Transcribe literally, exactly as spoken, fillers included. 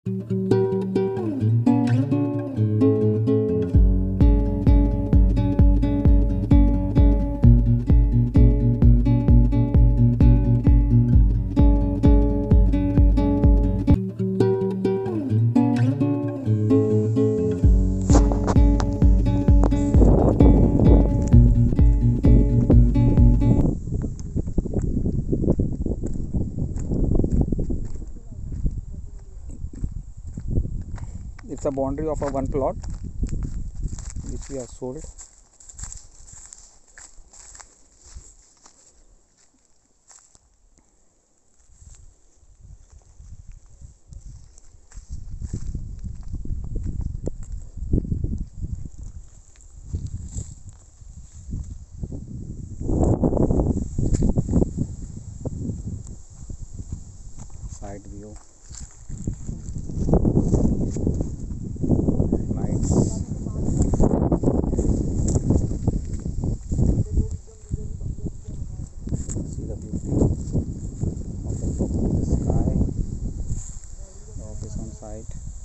It's a boundary of a one plot which we have sold. Side view. Site.